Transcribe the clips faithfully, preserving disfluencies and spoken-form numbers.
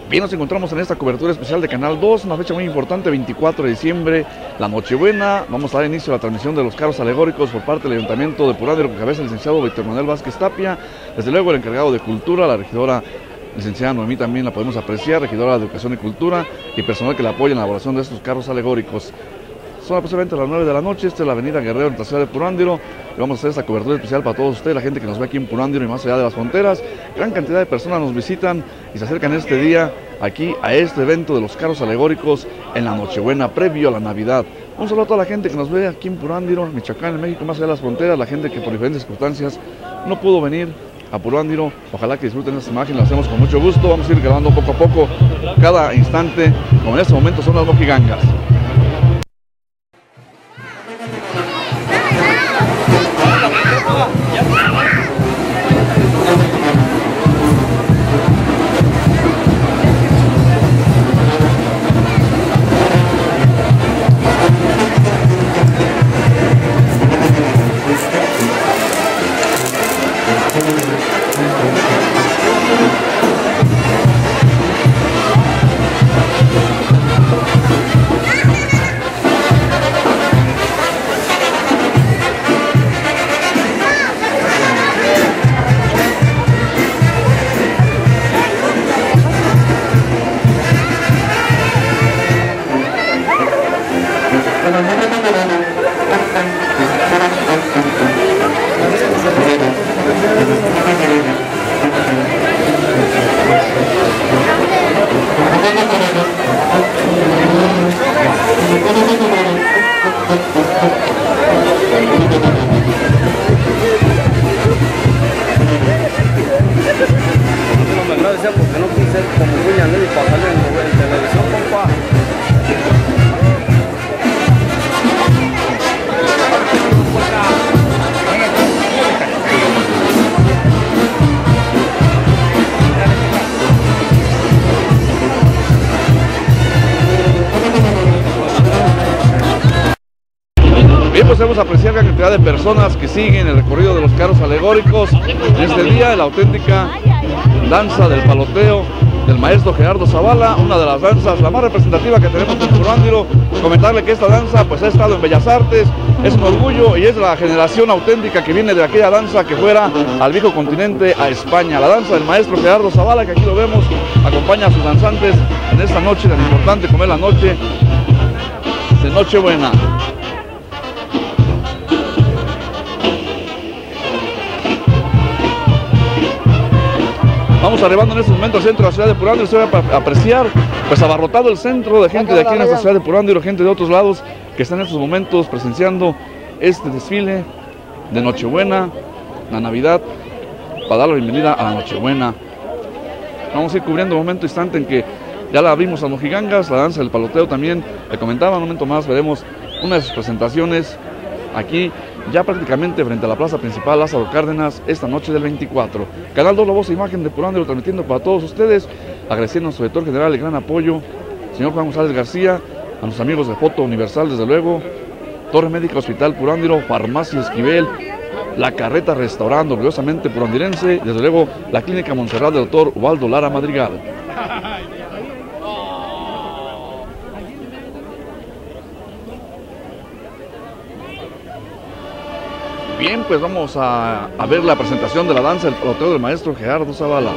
Bien, nos encontramos en esta cobertura especial de Canal dos, una fecha muy importante, veinticuatro de diciembre, la Nochebuena. Vamos a dar inicio a la transmisión de los carros alegóricos por parte del Ayuntamiento de Purandiro, que cabeza el licenciado Víctor Manuel Vázquez Tapia. Desde luego el encargado de Cultura, la regidora licenciada Noemí, también la podemos apreciar, regidora de Educación y Cultura, y personal que la apoya en la elaboración de estos carros alegóricos. Son aproximadamente las nueve de la noche, esta es la avenida Guerrero en la ciudad de Purandiro, y vamos a hacer esta cobertura especial para todos ustedes, la gente que nos ve aquí en Purandiro y más allá de las fronteras. Gran cantidad de personas nos visitan y se acercan este día aquí a este evento de los carros alegóricos en la Nochebuena, previo a la Navidad. Un saludo a toda la gente que nos ve aquí en Purandiro, Michoacán, en México, más allá de las fronteras, la gente que por diferentes circunstancias no pudo venir a Purandiro. Ojalá que disfruten esta imagen, la hacemos con mucho gusto. Vamos a ir grabando poco a poco cada instante, como en este momento son las mojigangas. Porque no quise ser como William Levy para salir en, en televisión, compa. Bien, pues hemos apreciado la cantidad de personas que siguen el recorrido de los carros alegóricos. En este día, la auténtica danza del paloteo del maestro Gerardo Zavala, una de las danzas, la más representativa que tenemos en Purandiro. Comentarle que esta danza pues ha estado en Bellas Artes, es un orgullo y es la generación auténtica que viene de aquella danza que fuera al viejo continente, a España. La danza del maestro Gerardo Zavala, que aquí lo vemos, acompaña a sus danzantes en esta noche tan importante como es la noche de Nochebuena. Vamos arribando en este momento al centro de la ciudad de Purandiro. Se va a apreciar, pues abarrotado el centro de gente de aquí en esta ciudad de Purandiro, gente de otros lados que están en estos momentos presenciando este desfile de Nochebuena, la Navidad, para dar la bienvenida a la Nochebuena. Vamos a ir cubriendo un momento instante en que ya la abrimos a mojigangas, la danza del paloteo también. Le comentaba, un momento más veremos una de sus presentaciones aquí, ya prácticamente frente a la plaza principal Lázaro Cárdenas, esta noche del veinticuatro. Canal dos, la voz e imagen de Purandiro, transmitiendo para todos ustedes, agradeciendo a nuestro director general el gran apoyo, señor Juan González García, a nuestros amigos de Foto Universal, desde luego, Torre Médica Hospital Purandiro, Farmacia Esquivel, La Carreta Restaurante, orgullosamente purandirense, desde luego, la Clínica Montserrat del doctor Ubaldo Lara Madrigal. Bien, pues vamos a, a ver la presentación de la danza del paloteo del maestro Gerardo Zavala.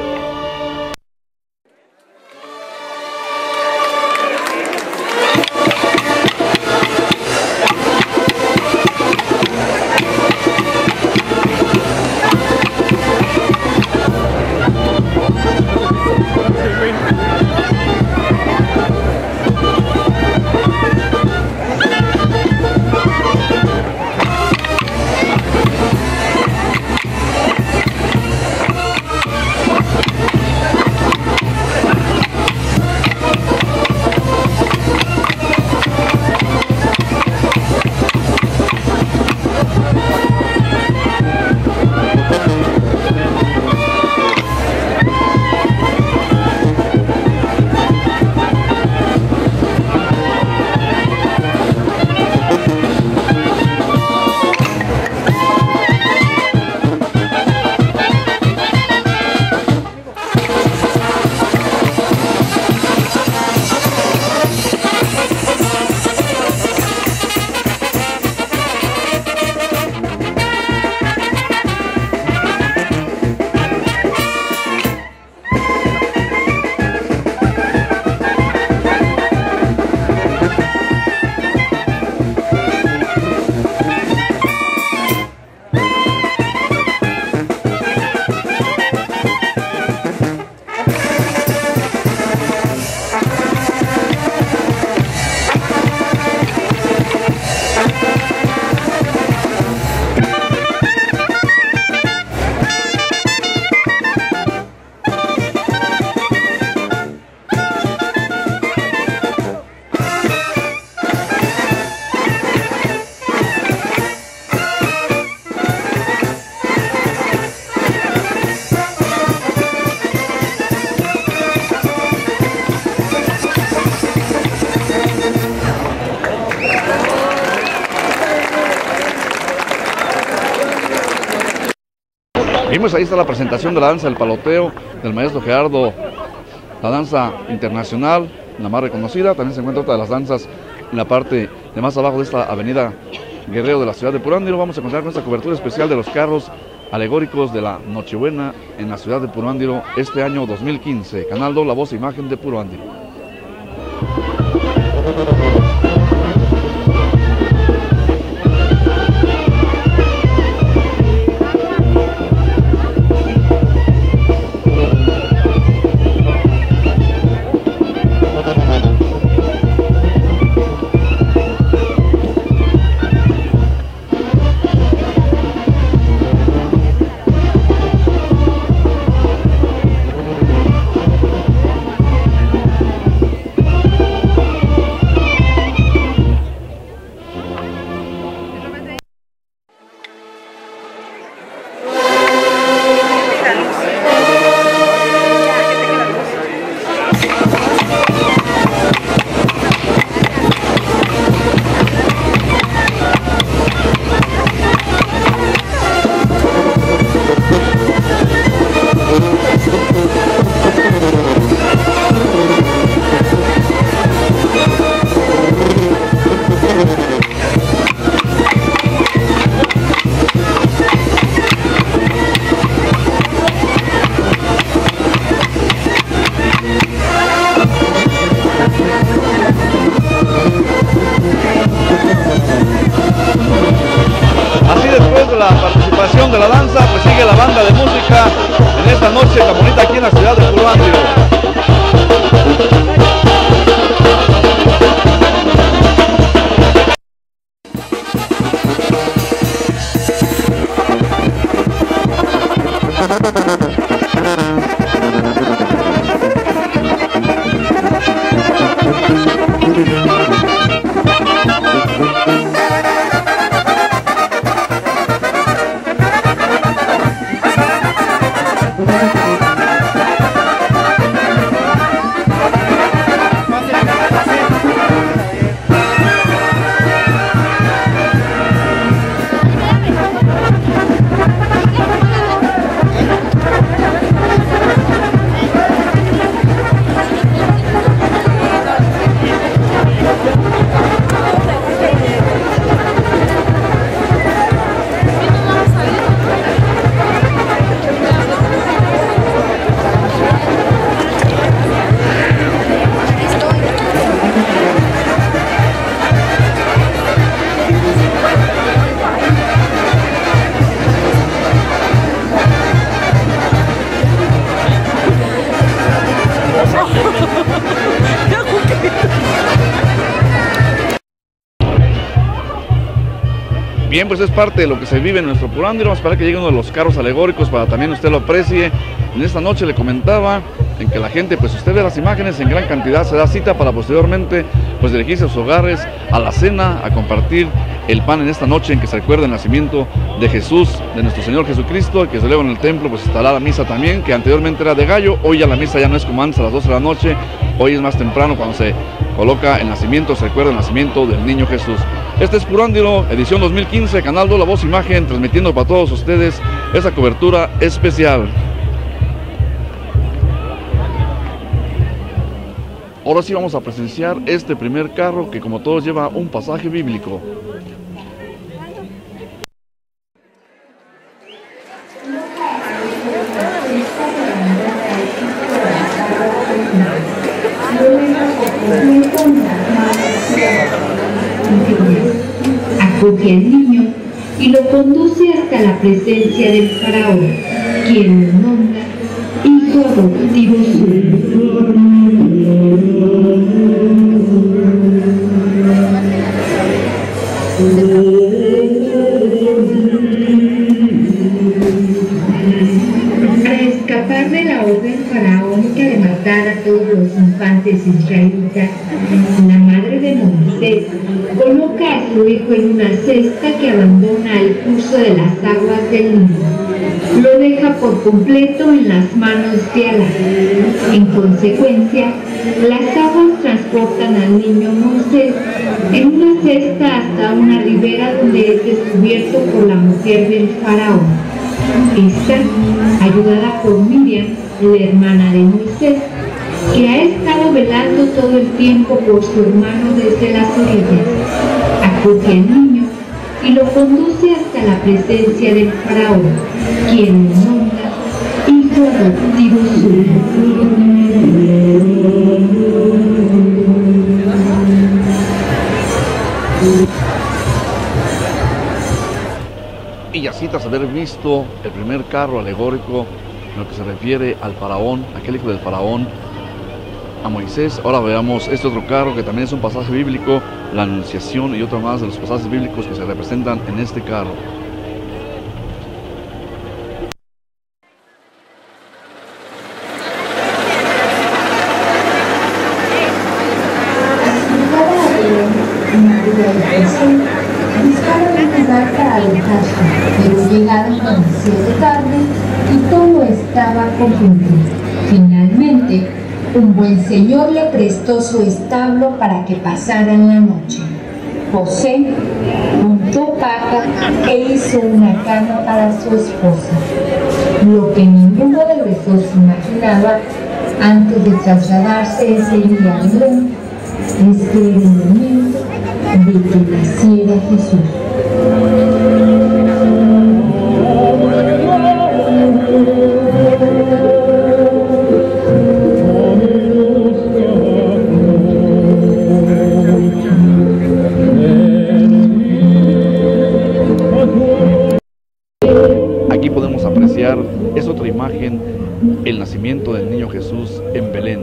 Y pues ahí está la presentación de la danza del paloteo del maestro Gerardo, la danza internacional, la más reconocida. También se encuentra otra de las danzas en la parte de más abajo de esta avenida Guerrero de la ciudad de Puruándiro. Vamos a encontrar con esta cobertura especial de los carros alegóricos de la Nochebuena en la ciudad de Puruándiro este año dos mil quince. Canal dos, la voz e imagen de Puruándiro. La participación de la danza, pues sigue la banda de música en esta noche tan bonita aquí en la ciudad de Puruándiro. Bien, pues es parte de lo que se vive en nuestro Puruándiro. Vamos a esperar que llegue uno de los carros alegóricos para también usted lo aprecie. En esta noche le comentaba en que la gente, pues usted ve las imágenes en gran cantidad, se da cita para posteriormente pues dirigirse a sus hogares, a la cena, a compartir el pan en esta noche en que se recuerda el nacimiento de Jesús, de nuestro Señor Jesucristo, el que se eleva en el templo. Pues estará la misa también, que anteriormente era de gallo. Hoy ya la misa ya no es como antes a las doce de la noche, hoy es más temprano cuando se coloca el nacimiento, se recuerda el nacimiento del niño Jesús. Este es Puruándiro, edición dos mil quince, Canal dos, la voz imagen, transmitiendo para todos ustedes esa cobertura especial. Ahora sí vamos a presenciar este primer carro que, como todos, lleva un pasaje bíblico. Acoge al niño y lo conduce hasta la presencia del faraón, quien lo nombra hijo adoptivo suyo. Para escapar de la orden faraónica de matar a todos los infantes israelitas, la madre de Moisés coloca a su hijo en una cesta que abandona al curso de las aguas del Nilo. Lo deja por completo en las manos de Alá. En consecuencia, las aguas transportan al niño Moisés en una cesta hasta una ribera donde es descubierto por la mujer del faraón. Esta, ayudada por Miriam, la hermana de Moisés, que ha estado velando todo el tiempo por su hermano desde las orillas, acoge al niño y lo conduce hasta la presencia del faraón, quien lo nombra hijo adoptivo suyo. Y así, tras haber visto el primer carro alegórico en lo que se refiere al faraón, aquel hijo del faraón, a Moisés, ahora veamos este otro carro que también es un pasaje bíblico, la Anunciación, y otro más de los pasajes bíblicos que se representan en este carro. Buscaron un lugar para alojarse, pero llegaron demasiado tarde y todo estaba confundido. Finalmente, un buen señor le prestó su establo para que pasaran la noche. José montó paja e hizo una cama para su esposa. Lo que ninguno de los dos imaginaba antes de trasladarse ese día a Belén es que era el momento de que naciera Jesús. Aquí podemos apreciar, es otra imagen, el nacimiento del niño Jesús en Belén.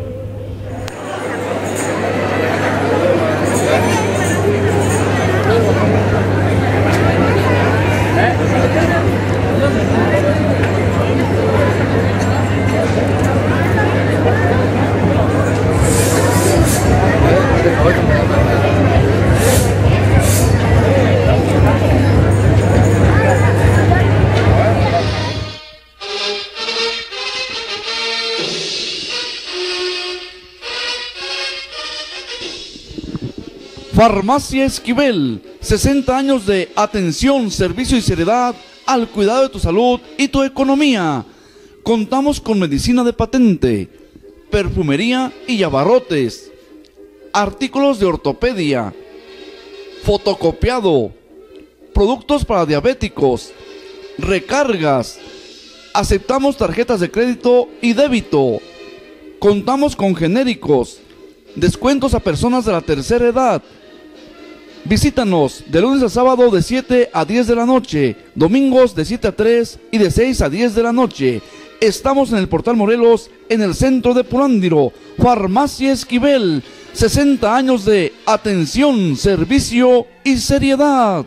Farmacia Esquivel, sesenta años de atención, servicio y seriedad al cuidado de tu salud y tu economía. Contamos con medicina de patente, perfumería y abarrotes, artículos de ortopedia, fotocopiado, productos para diabéticos, recargas. Aceptamos tarjetas de crédito y débito. Contamos con genéricos, descuentos a personas de la tercera edad. Visítanos de lunes a sábado de siete a diez de la noche, domingos de siete a tres y de seis a diez de la noche. Estamos en el Portal Morelos, en el centro de Purándiro. Farmacia Esquivel, sesenta años de atención, servicio y seriedad.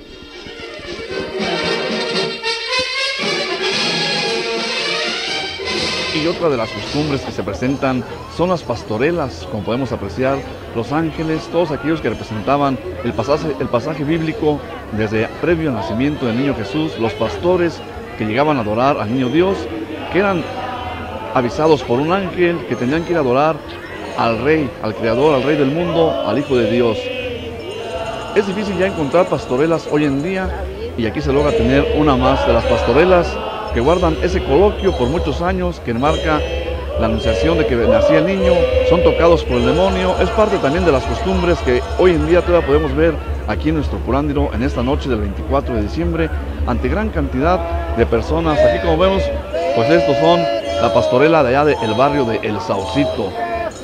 Y otra de las costumbres que se presentan son las pastorelas, como podemos apreciar, los ángeles, todos aquellos que representaban el pasaje, el pasaje bíblico desde previo al nacimiento del niño Jesús, los pastores que llegaban a adorar al niño Dios, que eran avisados por un ángel que tenían que ir a adorar al Rey, al Creador, al Rey del mundo, al Hijo de Dios. Es difícil ya encontrar pastorelas hoy en día y aquí se logra tener una más de las pastorelas que guardan ese coloquio por muchos años que enmarca la anunciación de que nacía el niño, son tocados por el demonio. Es parte también de las costumbres que hoy en día todavía podemos ver aquí en nuestro Purándiro en esta noche del veinticuatro de diciembre ante gran cantidad de personas. Aquí, como vemos, pues estos son la pastorela de allá del barrio de El Saucito.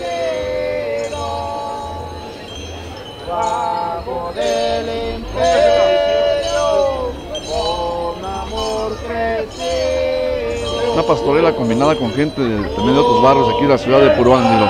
Una pastorela combinada con gente de, también de otros barrios aquí de la ciudad de Purándiro.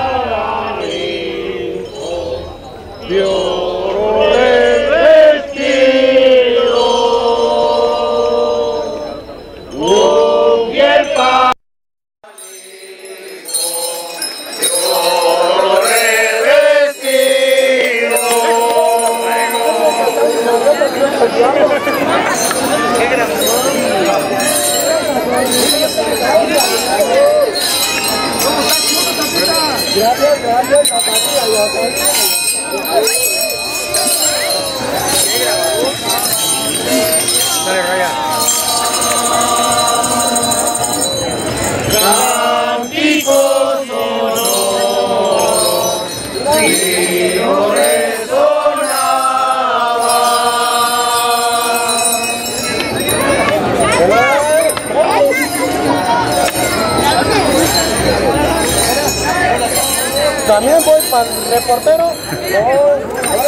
Gracias, gracias, Dale, Raya. También voy para el reportero. Oh,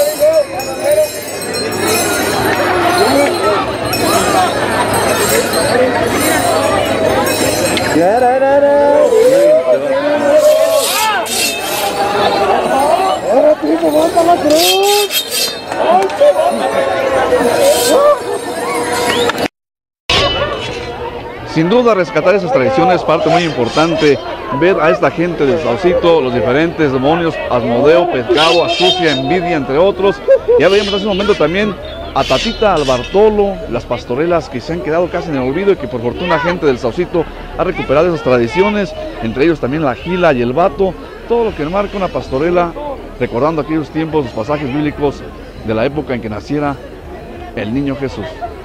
ahora tipo, ¡monta la cruz! Sin duda, rescatar esas tradiciones es parte muy importante. Ver a esta gente del Saucito, los diferentes demonios, Asmodeo, Pescado, Astucia, Envidia, entre otros. Ya veíamos hace un momento también a Tatita, al Bartolo, las pastorelas que se han quedado casi en el olvido y que por fortuna la gente del Saucito ha recuperado esas tradiciones, entre ellos también la Gila y el Vato, todo lo que marca una pastorela, recordando aquellos tiempos, los pasajes bíblicos de la época en que naciera el niño Jesús.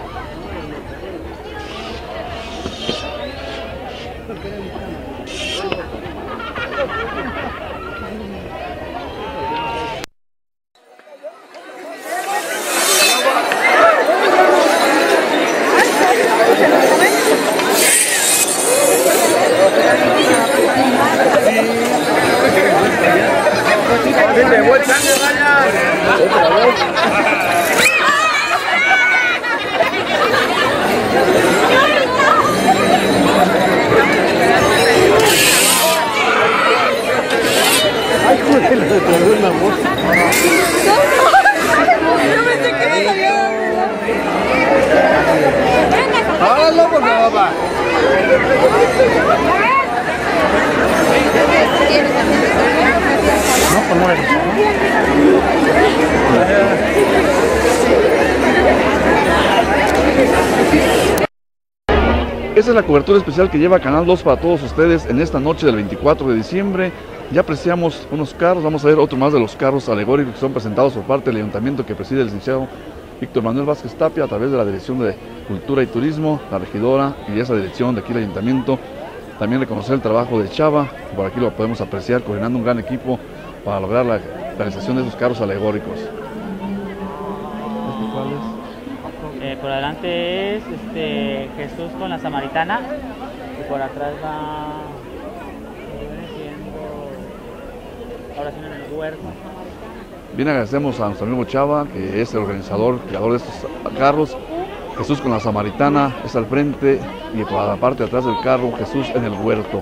Esta es la cobertura especial que lleva Canal dos para todos ustedes en esta noche del veinticuatro de diciembre. Ya apreciamos unos carros, vamos a ver otro más de los carros alegóricos que son presentados por parte del ayuntamiento que preside el licenciado Víctor Manuel Vázquez Tapia a través de la Dirección de Cultura y Turismo, la regidora y esa dirección de aquí del ayuntamiento. También reconocer el trabajo de Chava, por aquí lo podemos apreciar, coordinando un gran equipo para lograr la realización de esos carros alegóricos. ¿Este cuál es? Eh, por adelante es este, Jesús con la Samaritana y por atrás va, viene siendo, ahora sí en el huerto. Bien, agradecemos a nuestro amigo Chava, que es el organizador, creador de estos carros. Jesús con la Samaritana es al frente y por la parte de atrás del carro Jesús en el huerto.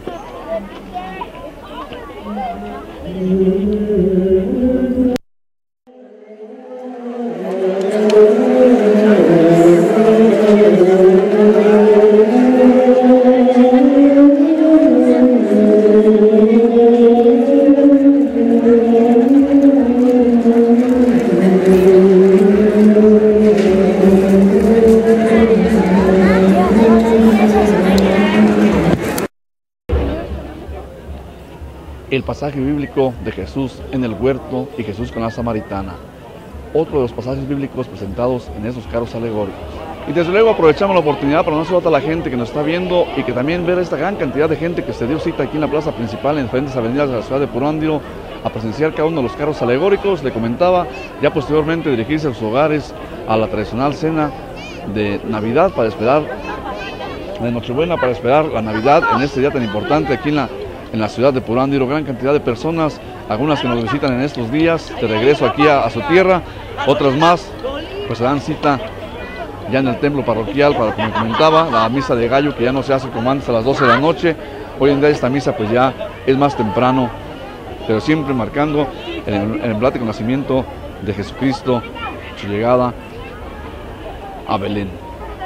El pasaje bíblico de Jesús en el huerto y Jesús con la Samaritana. Otro de los pasajes bíblicos presentados en esos carros alegóricos. Y desde luego aprovechamos la oportunidad para no solo a la gente que nos está viendo y que también ver esta gran cantidad de gente que se dio cita aquí en la plaza principal en diferentes avenidas de la ciudad de Puruándiro a presenciar cada uno de los carros alegóricos. Le comentaba, ya posteriormente dirigirse a sus hogares a la tradicional cena de Navidad para esperar, de Nochebuena para esperar la Navidad en este día tan importante aquí en la en la ciudad de Puruándiro. Gran cantidad de personas, algunas que nos visitan en estos días de regreso aquí a, a su tierra, otras más pues se dan cita ya en el templo parroquial para, como comentaba, la misa de gallo, que ya no se hace como antes a las doce de la noche. Hoy en día esta misa pues ya es más temprano, pero siempre marcando el, el emblemático nacimiento de Jesucristo, su llegada a Belén.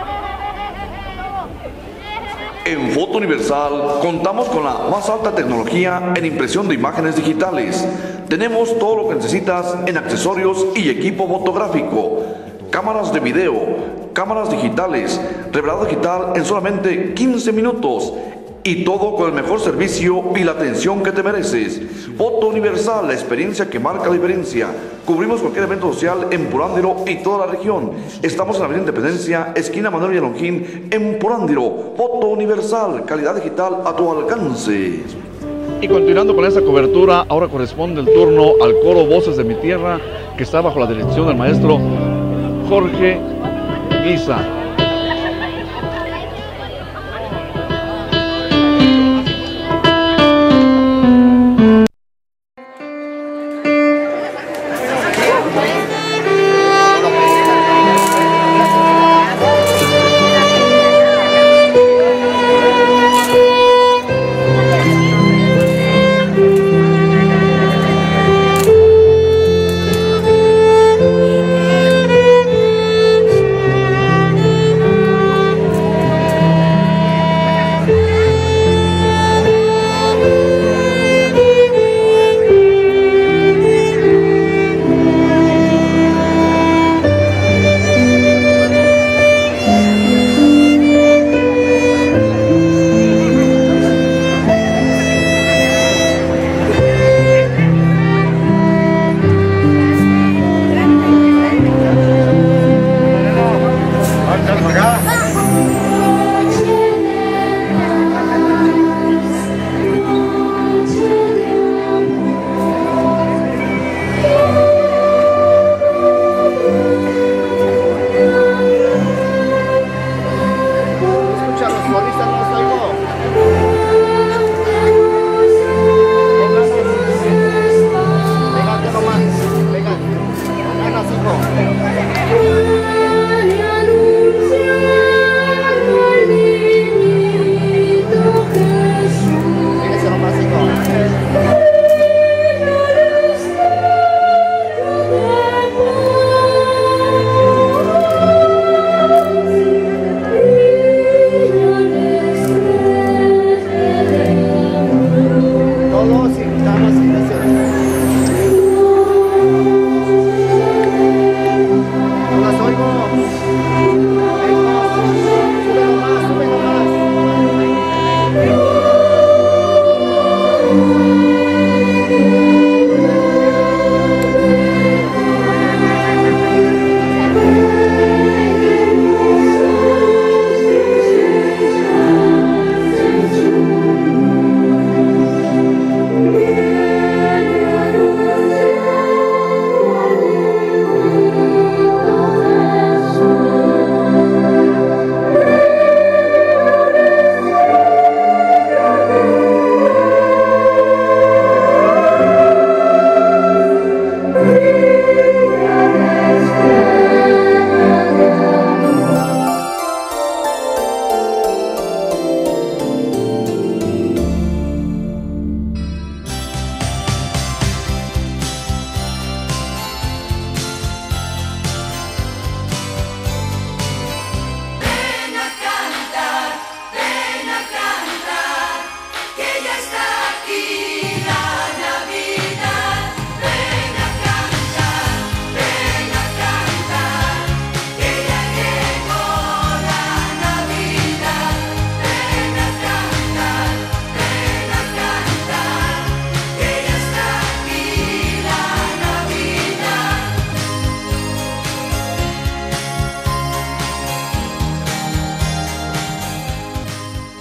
En Foto Universal contamos con la más alta tecnología en impresión de imágenes digitales. Tenemos todo lo que necesitas en accesorios y equipo fotográfico, cámaras de video, cámaras digitales, revelado digital en solamente quince minutos. Y todo con el mejor servicio y la atención que te mereces. Foto Universal, la experiencia que marca la diferencia. Cubrimos cualquier evento social en Puruándiro y toda la región. Estamos en la Avenida Independencia, esquina Manuel Villalongín, en Puruándiro. Foto Universal, calidad digital a tu alcance. Y continuando con esta cobertura, ahora corresponde el turno al coro Voces de mi Tierra, que está bajo la dirección del maestro Jorge Guisa.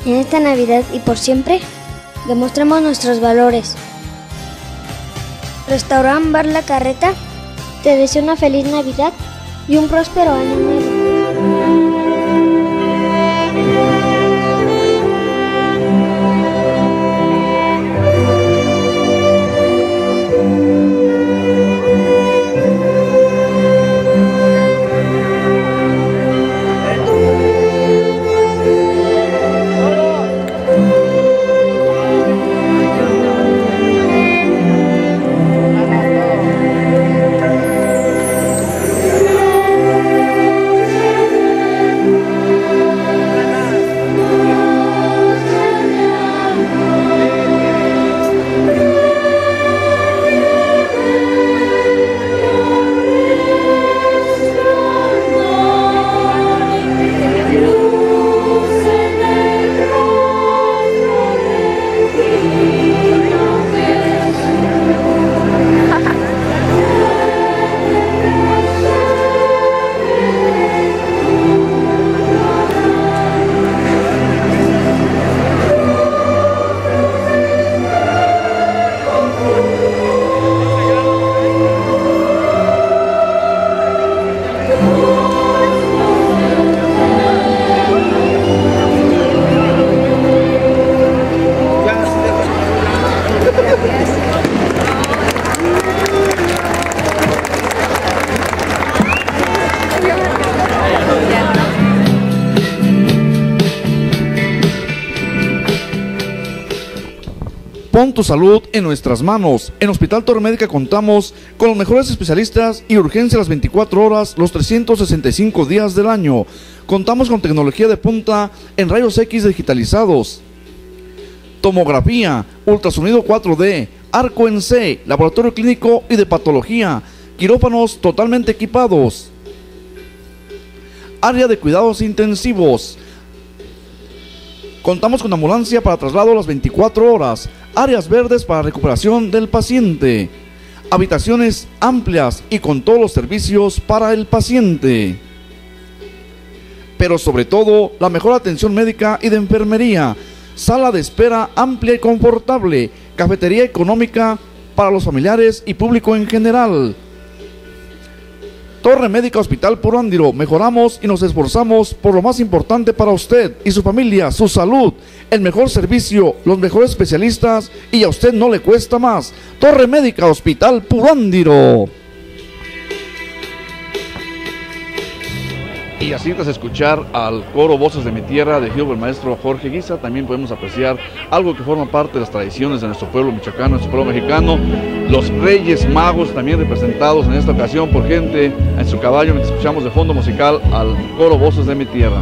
En esta Navidad y por siempre, demostremos nuestros valores. Restaurant Bar La Carreta te desea una feliz Navidad y un próspero año nuevo. Pon tu salud en nuestras manos. En Hospital Torre Médica contamos con los mejores especialistas y urgencia las veinticuatro horas, los trescientos sesenta y cinco días del año. Contamos con tecnología de punta en rayos X digitalizados, tomografía, ultrasonido cuatro D, arco en C, laboratorio clínico y de patología, quirófanos totalmente equipados, área de cuidados intensivos. Contamos con ambulancia para traslado las veinticuatro horas, áreas verdes para recuperación del paciente, habitaciones amplias y con todos los servicios para el paciente. Pero sobre todo, la mejor atención médica y de enfermería, sala de espera amplia y confortable, cafetería económica para los familiares y público en general. Torre Médica Hospital Purándiro, mejoramos y nos esforzamos por lo más importante para usted y su familia, su salud, el mejor servicio, los mejores especialistas y a usted no le cuesta más. Torre Médica Hospital Purándiro. Y así tras escuchar al coro Voces de mi Tierra dirigido por el maestro Jorge Guisa, también podemos apreciar algo que forma parte de las tradiciones de nuestro pueblo michoacano, nuestro pueblo mexicano, los Reyes Magos también representados en esta ocasión por gente en su caballo, mientras escuchamos de fondo musical al coro Voces de mi Tierra.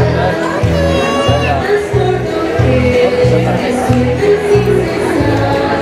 Gracias.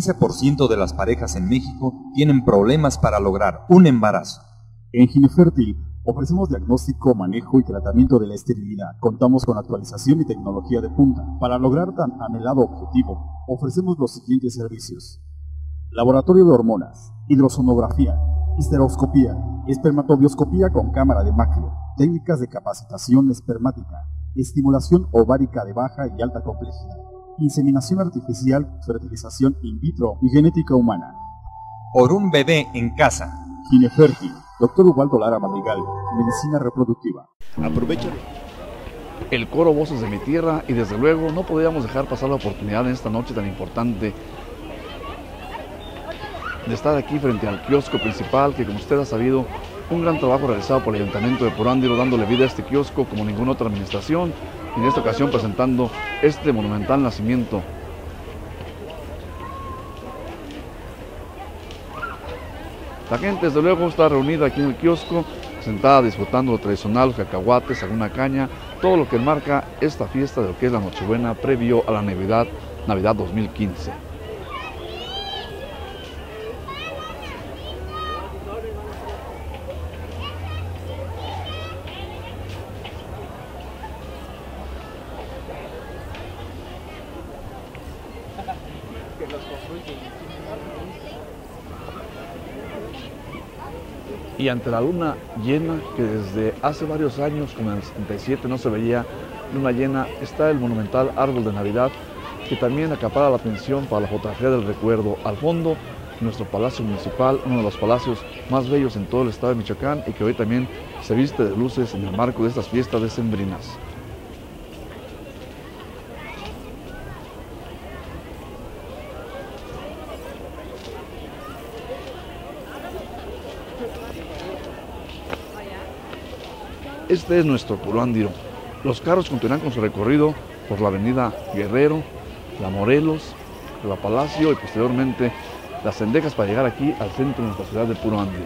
quince por ciento de las parejas en México tienen problemas para lograr un embarazo. En Ginefértil ofrecemos diagnóstico, manejo y tratamiento de la esterilidad. Contamos con actualización y tecnología de punta. Para lograr tan anhelado objetivo, ofrecemos los siguientes servicios: laboratorio de hormonas, hidrosonografía, histeroscopía, espermatobioscopía con cámara de Macleod, técnicas de capacitación espermática, estimulación ovárica de baja y alta complejidad, inseminación artificial, fertilización in vitro y genética humana. Por un bebé en casa. Ginefértil, doctor Ubaldo Lara Madrigal, medicina reproductiva. Aprovecha el coro Voces de mi Tierra y desde luego no podíamos dejar pasar la oportunidad en esta noche tan importante de estar aquí frente al kiosco principal, que como usted ha sabido, un gran trabajo realizado por el Ayuntamiento de Purándiro, dándole vida a este kiosco como ninguna otra administración, y en esta ocasión presentando este monumental nacimiento. La gente desde luego está reunida aquí en el kiosco, sentada disfrutando lo tradicional, los cacahuates, alguna caña, todo lo que marca esta fiesta de lo que es la Nochebuena previo a la Navidad, Navidad dos mil quince. Y ante la luna llena, que desde hace varios años, como en el setenta y siete, no se veía luna llena, está el monumental árbol de Navidad, que también acapara la atención para la fotografía del recuerdo. Al fondo, nuestro Palacio Municipal, uno de los palacios más bellos en todo el estado de Michoacán, y que hoy también se viste de luces en el marco de estas fiestas decembrinas. Este es nuestro Purándiro. Los carros continuarán con su recorrido por la avenida Guerrero, la Morelos, la Palacio y posteriormente las Cendejas para llegar aquí al centro de nuestra ciudad de Purándiro.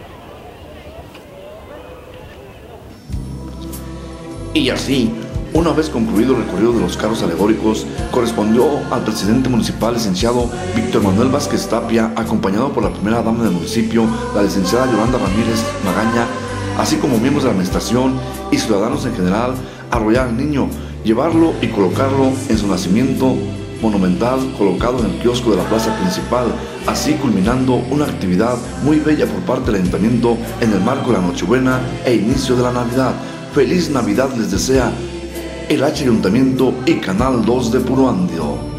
Y así, una vez concluido el recorrido de los carros alegóricos, correspondió al presidente municipal, licenciado Víctor Manuel Vázquez Tapia, acompañado por la primera dama del municipio, la licenciada Yolanda Ramírez Magaña, así como miembros de la administración y ciudadanos en general, arrollar al niño, llevarlo y colocarlo en su nacimiento monumental colocado en el kiosco de la plaza principal, así culminando una actividad muy bella por parte del ayuntamiento en el marco de la Nochebuena e inicio de la Navidad. Feliz Navidad les desea el H Ayuntamiento y Canal dos de Purándiro.